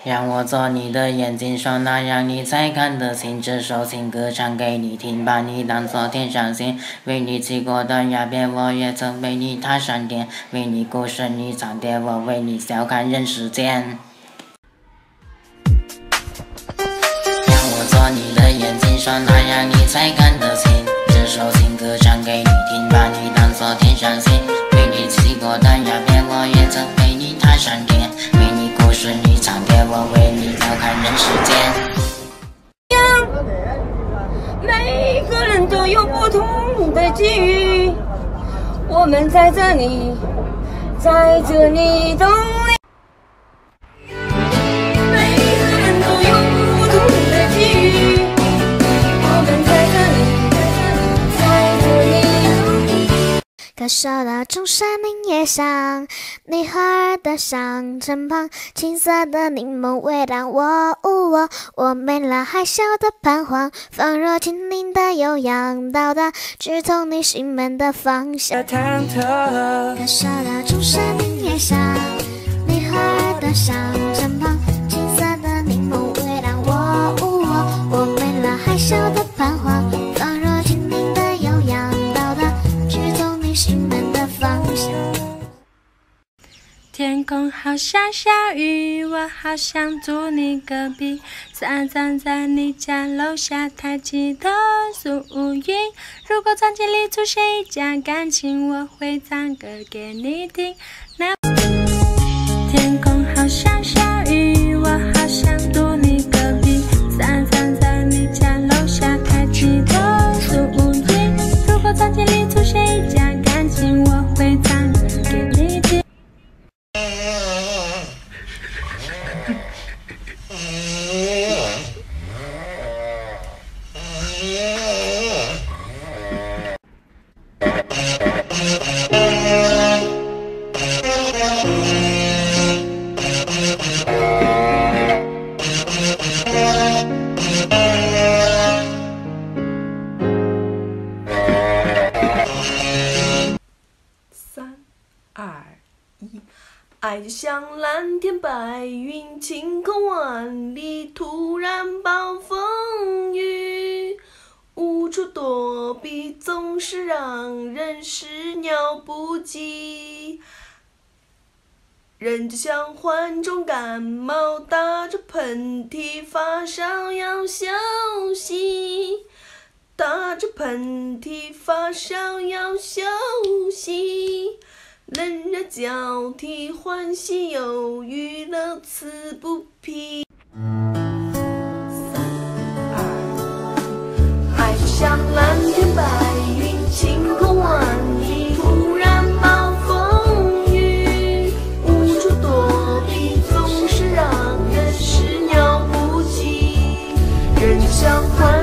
让我做你的眼睛霜，那样你才看得清。这首情歌唱给你听，把你当作天上星。为你骑过断崖边，我也曾为你踏上天。为你孤身一场蝶，我为你笑看人世间。让我做你的眼睛霜，那样你才看得清。这首情歌唱给你听，把你当作天上星。为你骑过断崖边，我也曾为你踏上天。为你孤身一场蝶，我为你笑看人世间。 每个人都有不同的际遇，我们在这里等你。每个人都有不同的际遇，我们在这里等你。 感受到中山林叶香，你花儿的香身旁，青色的柠檬味让我没了害羞的彷徨，放若轻灵的悠扬，到达直通你心门的方向。感受到中山林叶香，你花儿的香身旁，青色的柠檬味让我没了害羞的彷徨，放若轻灵的悠扬，到达直通你心门的方向。 天空好像小雨，我好想住你隔壁，散站在你家楼下，抬起头数乌云。如果从前里出现一家感情，我会唱歌给你听。天空好像小雨，我好想住你隔壁，散站在你家楼下，抬起头数乌云。如果从前里出现一家感情，我会唱歌给你听。 爱就像蓝天白云，晴空万里，突然暴风雨，无处躲避，总是让人始料不及。人就像患重感冒，打着喷嚏，发烧要休息，打着喷嚏，发烧要休息。冷热交替，欢喜忧郁，乐此不疲。爱就像蓝天白云，晴空万里，突然暴风雨，无处躲避，总是让人始料不及。人就像